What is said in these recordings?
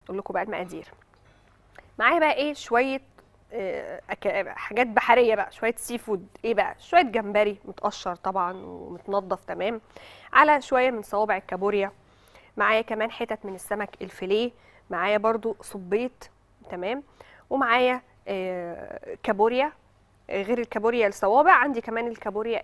اقول لكم بقى المقادير. معايا بقى ايه شويه حاجات بحريه بقى، شويه سي فود. ايه بقى؟ شويه جمبري متقشر طبعا ومتنضف تمام، على شويه من صوابع الكابوريا. معايا كمان حتت من السمك الفيليه، معايا برضو صبيط تمام، ومعايا كابوريا. غير الكابوريا الصوابع عندي كمان الكابوريا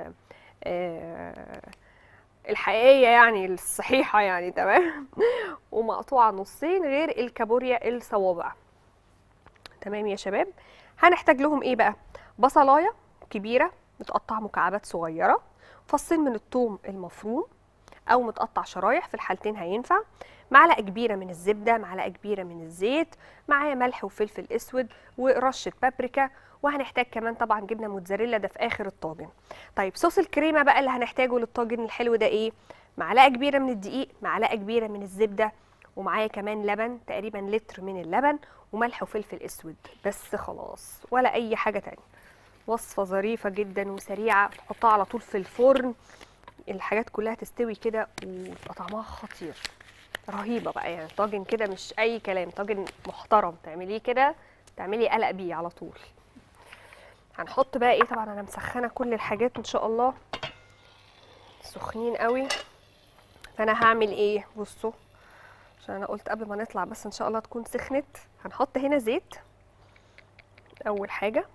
الحقيقيه يعني الصحيحه يعني تمام ومقطوعه نصين غير الكابوريا الصوابع. تمام يا شباب. هنحتاج لهم ايه بقى؟ بصلايه كبيره متقطعه مكعبات صغيره، فصين من الثوم المفروم او متقطع شرايح، في الحالتين هينفع، معلقه كبيره من الزبده، معلقه كبيره من الزيت، معايا ملح وفلفل اسود ورشه بابريكا، وهنحتاج كمان طبعا جبنه موتزاريلا، ده في اخر الطاجن. طيب صوص الكريمه بقى اللي هنحتاجه للطاجن الحلو ده ايه؟ معلقه كبيره من الدقيق، معلقه كبيره من الزبده، ومعايا كمان لبن تقريبا لتر من اللبن، وملح وفلفل اسود. بس خلاص، ولا اي حاجه تانية. وصفه ظريفه جدا وسريعه، تحطها على طول في الفرن، الحاجات كلها تستوي كده ويبقى طعمها خطير. رهيبه بقى يعني، طاجن كده مش اي كلام، طاجن محترم تعمليه كده تعملي قلق بيه على طول. هنحط بقى ايه؟ طبعا انا مسخنه كل الحاجات ان شاء الله، سخنين قوي. فانا هعمل ايه؟ بصوا، عشان انا قلت قبل ما نطلع بس ان شاء الله تكون سخنت. هنحط هنا زيت اول حاجه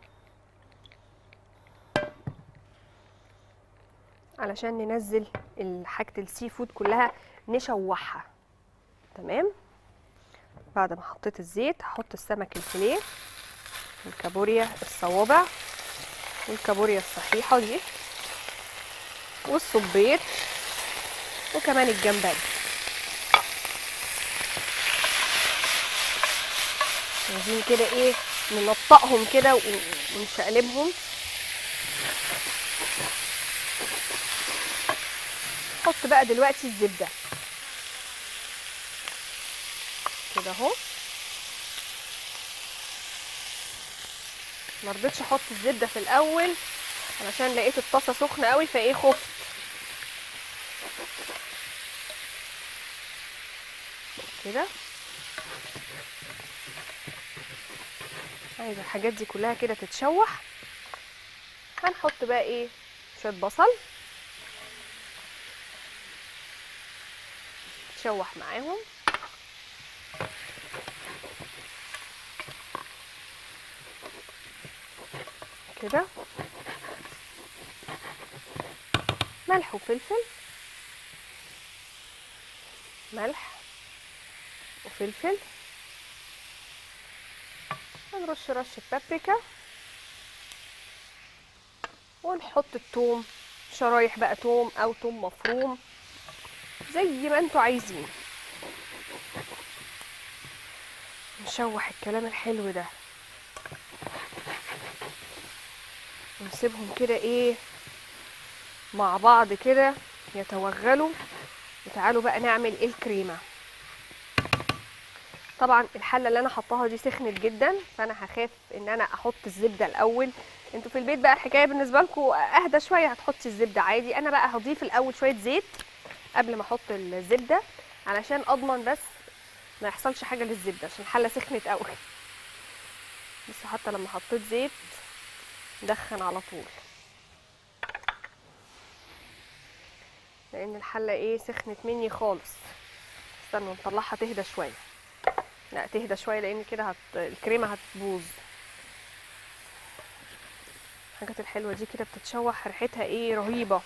علشان ننزل حاجه السي فود كلها نشوحها تمام. بعد ما حطيت الزيت هحط السمك الفيليه، الكابوريا الصوابع والكابوريا الصحيحه دي والصبيط وكمان الجمبري. عايزين كده ايه؟ ننطقهم كده ونشقلبهم. حط بقى دلوقتي الزبده كده اهو. ما رضيتش احط الزبده في الاول علشان لقيت الطاسه سخنه قوي فايه خفت كده. عايزه الحاجات دي كلها كده تتشوح. هنحط بقى ايه؟ شويه بصل تشوح معاهم كده، ملح وفلفل، ملح وفلفل، هنرش رشه بابريكا، ونحط الثوم شرايح بقى، ثوم او ثوم مفروم زي ما انتوا عايزين. نشوح الكلام الحلو ده ونسيبهم كده ايه مع بعض كده يتوغلوا. وتعالوا بقى نعمل الكريمه. طبعا الحله اللي انا حطاها دي سخنت جدا، فانا هخاف ان انا احط الزبده الاول. انتوا في البيت بقى الحكايه بالنسبه لكم اهدى شويه، هتحطي الزبده عادي. انا بقى هضيف الاول شويه زيت قبل ما احط الزبده علشان اضمن بس ما يحصلش حاجه للزبده، عشان الحله سخنت قوي. بس حتى لما حطيت زيت دخن على طول، لان الحله ايه سخنت مني خالص. استنوا نطلعها تهدى شويه. لا تهدى شويه لان كده الكريمه هتبوظ. الحاجات الحلوه دي كده بتتشوح ريحتها ايه رهيبه.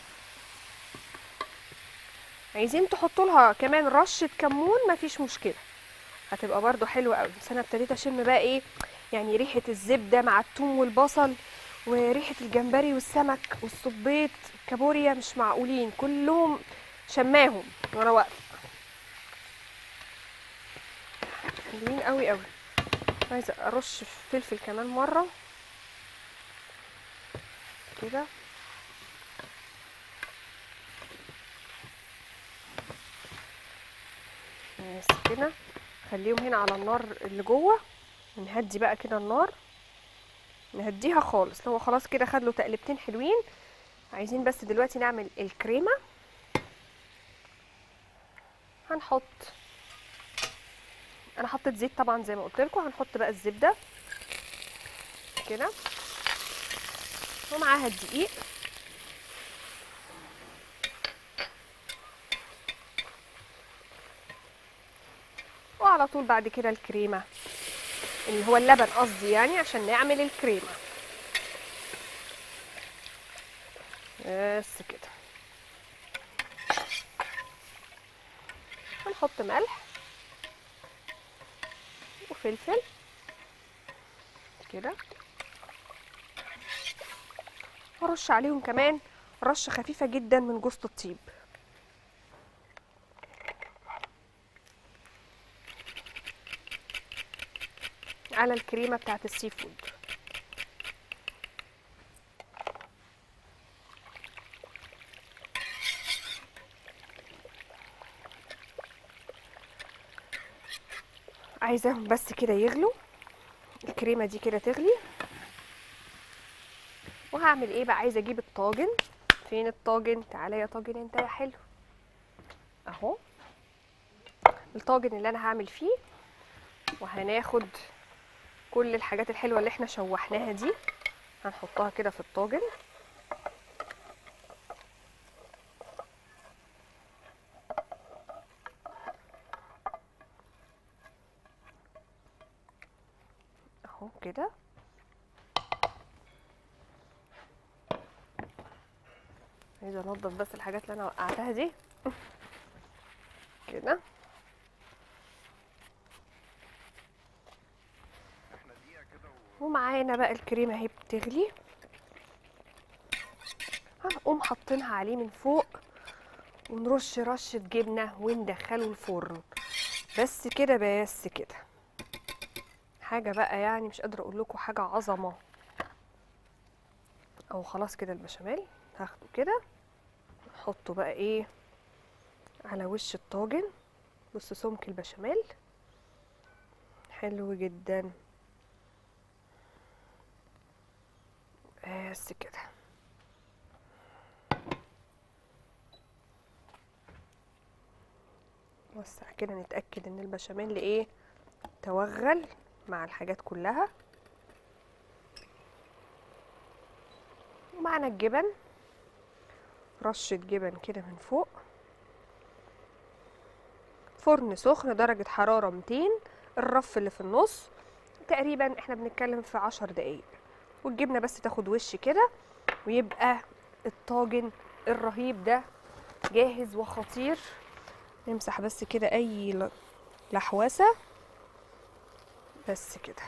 عايزين تحطوا لها كمان رشه كمون مفيش مشكله، هتبقى برده حلوه قوي. بس انا ابتديت اشم بقى ايه يعني ريحه الزبده مع الثوم والبصل وريحه الجمبري والسمك والصبيط الكابوريا، مش معقولين كلهم شماهم وانا واقفه. حلوين قوي قوي. عايزه ارش فلفل كمان مره كده. بس كده خليهم هنا على النار اللي جوه، ونهدي بقى كده النار، نهديها خالص. هو خلاص كده خد له تقلبتين حلوين. عايزين بس دلوقتي نعمل الكريمه. انا حطيت زيت طبعا زي ما قلت لكم. هنحط بقى الزبده كده ومعاها الدقيق، وعلى طول بعد كده الكريمه اللي هو اللبن قصدي، يعني عشان نعمل الكريمه. بس كده. هنحط ملح وفلفل كده، وارش عليهم كمان رشه خفيفه جدا من جوز الطيب. على الكريمه بتاعت السي فود. عايزاهم بس كده يغلوا، الكريمه دي كده تغلي. وهعمل ايه بقى؟ عايزه اجيب الطاجن. فين الطاجن؟ تعالى يا طاجن انت يا حلو اهو. الطاجن اللي انا هعمل فيه، وهناخد كل الحاجات الحلوه اللي احنا شوحناها دي هنحطها كده في الطاجن. اهو كده. عايزه انضف بس الحاجات اللي انا وقعتها دي كده. ومعانا بقى الكريمه اهي بتغلي، هنقوم حاطينها عليه من فوق ونرش رشه جبنه وندخله الفرن. بس كده بس كده. حاجه بقى يعني مش قادره اقول لكم، حاجه عظمه. او خلاص كده البشاميل هاخده كده نحطه بقى ايه على وش الطاجن. بص سمك البشاميل حلو جدا. بس كده. وسع كده نتأكد ان البشاميل ايه توغل مع الحاجات كلها. ومعنا الجبن، رشة جبن كده من فوق. فرن سخن درجة حرارة 200، الرف اللي في النص تقريبا احنا بنتكلم في 10 دقايق. والجبنة بس تاخد وش كده ويبقى الطاجن الرهيب ده جاهز وخطير. نمسح بس كده اي لحوسة. بس كده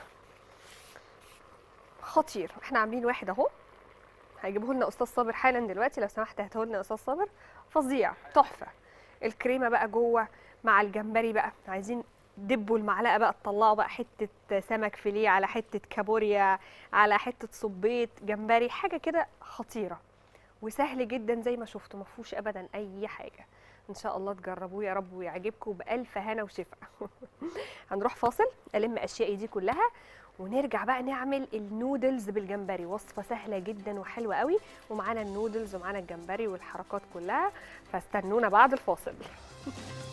خطير. احنا عاملين واحد اهو، هيجيبه لنا استاذ صابر حالا دلوقتي. لو سمحت هاته لنا استاذ صابر. فظيع تحفه. الكريمه بقى جوه مع الجمبري بقى، عايزين دبوا المعلقه بقى تطلعوا بقى حته سمك فيليه على حته كابوريا على حته صبيط جمبري، حاجه كده خطيره وسهل جدا زي ما شفتوا، ما فيهوش ابدا اي حاجه. ان شاء الله تجربوه يا رب ويعجبكم بالف هنا وشفا. هنروح فاصل الم اشيائي دي كلها ونرجع بقى نعمل النودلز بالجمبري. وصفه سهله جدا وحلوه قوي، ومعانا النودلز ومعانا الجمبري والحركات كلها. فاستنونا بعد الفاصل.